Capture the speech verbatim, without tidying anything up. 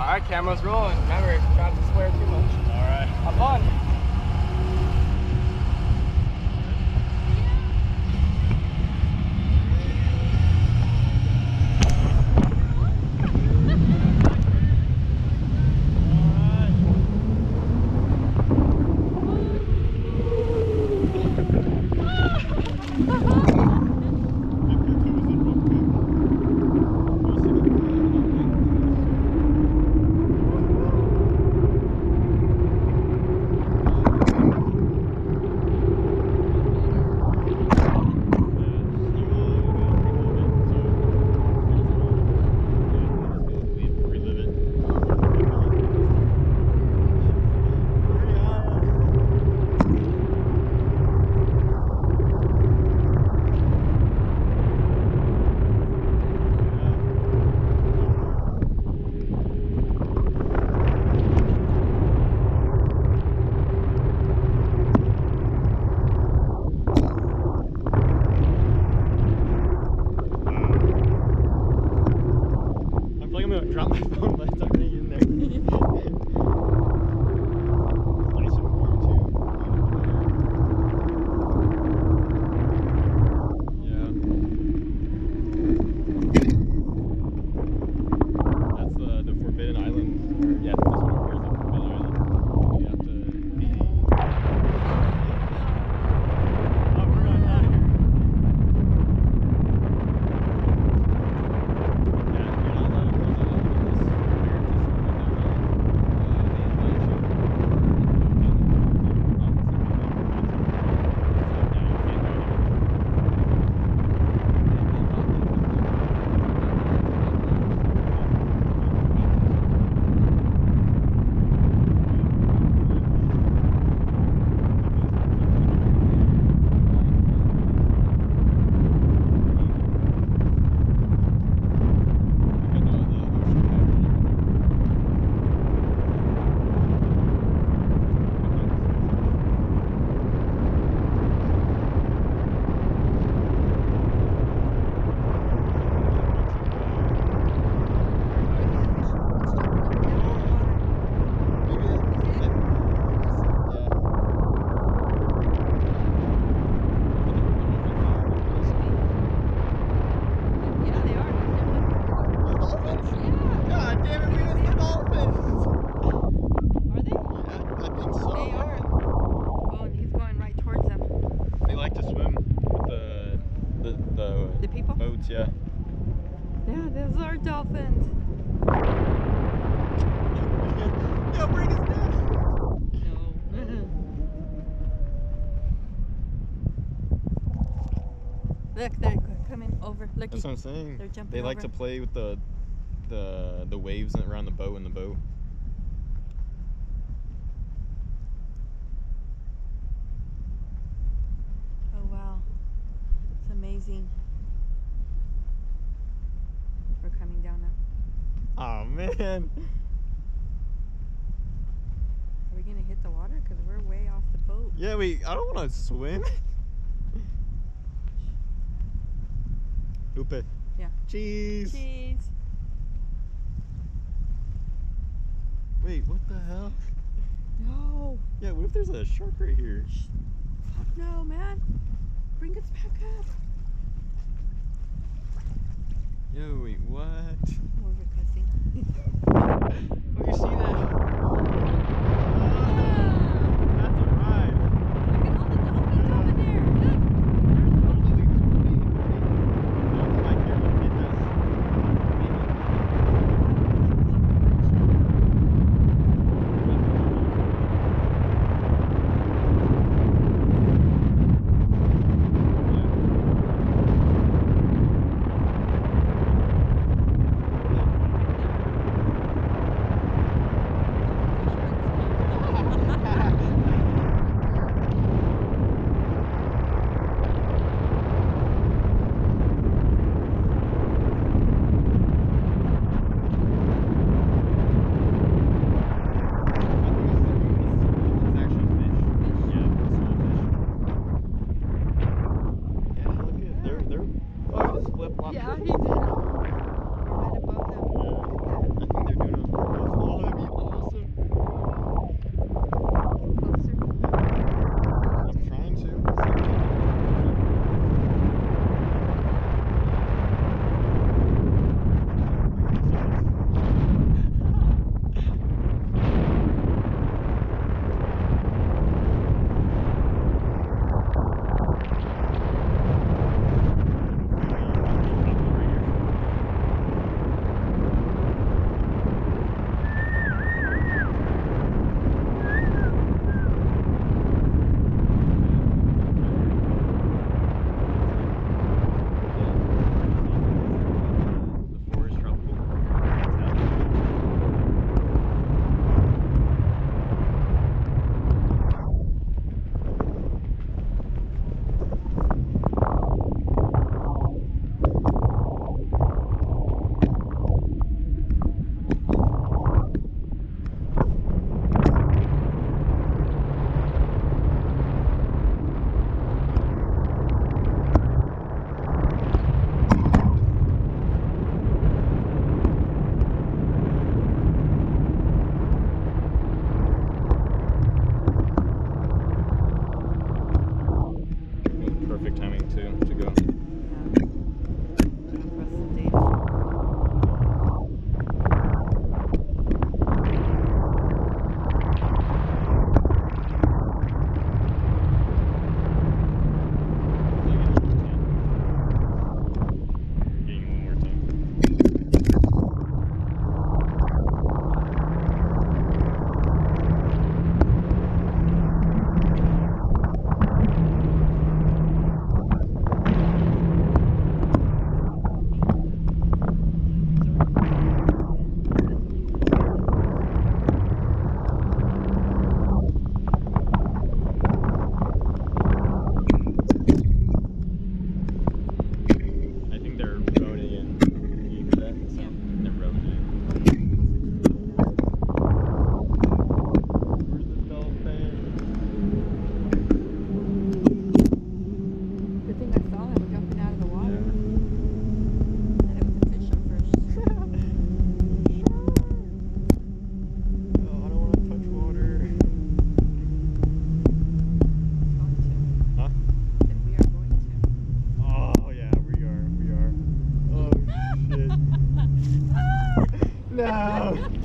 Alright, camera's rolling. Remember, try not to swear too much. Alright. Have fun. Drop my phone, but it's already in there. Nice and warm too. Yeah. That's the the Forbidden Island. Or, yeah, this one here is the Forbidden Island. You have to be. Oh, we're going out here. The people? Boats, yeah. Yeah, those are dolphins. Yo, bring us down. No. Look, they're coming over. Look, that's what I'm saying. They're jumping They like over. to play with the the the waves around the boat and the boat. Oh wow, it's amazing. We're coming down now. Oh man. Are we gonna hit the water? Because we're way off the boat. Yeah, we. I don't want to swim. Lupe. Yeah. Cheese. Cheese. Wait, what the hell? No. Yeah, what if there's a shark right here? Shh. Fuck no, man. Bring us back up. Yo, wait, what? We're cussing. Oh, you see that? That's a ride. Look at all the dolphins over there. Look. No.